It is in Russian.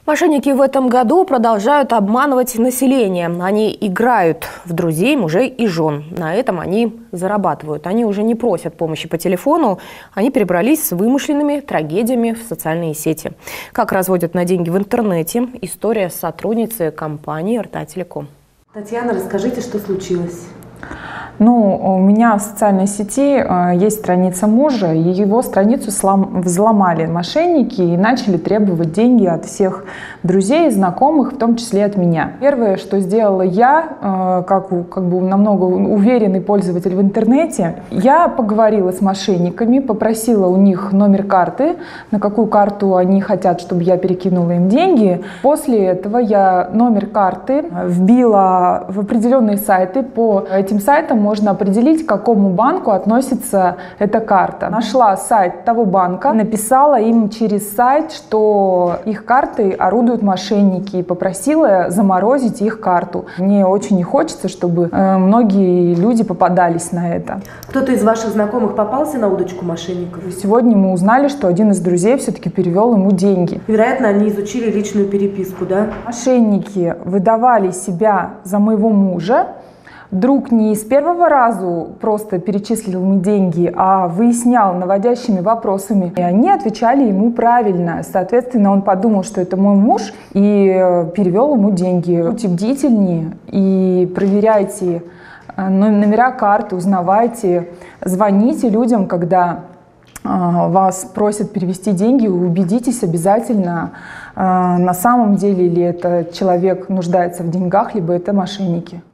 Мошенники в этом году продолжают обманывать население. Они играют в друзей, мужей и жен. На этом они зарабатывают. Они уже не просят помощи по телефону. Они перебрались с вымышленными трагедиями в социальные сети. Как разводят на деньги в интернете? История сотрудницы компании «РТА-Телеком». Татьяна, расскажите, что случилось? У меня в социальной сети есть страница мужа, и его страницу взломали мошенники и начали требовать деньги от всех друзей и знакомых, в том числе от меня. Первое, что сделала я, как бы намного уверенный пользователь в интернете, я поговорила с мошенниками, попросила у них номер карты, на какую карту они хотят, чтобы я перекинула им деньги. После этого я номер карты вбила в определенные сайты. По этим сайтам можно определить, к какому банку относится эта карта. Нашла сайт того банка, написала им через сайт, что их картой орудуют мошенники, и попросила заморозить их карту. Мне очень не хочется, чтобы многие люди попадались на это. Кто-то из ваших знакомых попался на удочку мошенников? Сегодня мы узнали, что один из друзей все-таки перевел ему деньги. Вероятно, они изучили личную переписку, да? Мошенники выдавали себя за моего мужа. Друг не с первого раза просто перечислил мне деньги, а выяснял наводящими вопросами. И они отвечали ему правильно. Соответственно, он подумал, что это мой муж, и перевел ему деньги. Будьте бдительнее и проверяйте номера карты, узнавайте, звоните людям, когда вас просят перевести деньги, убедитесь обязательно, на самом деле ли это человек нуждается в деньгах, либо это мошенники.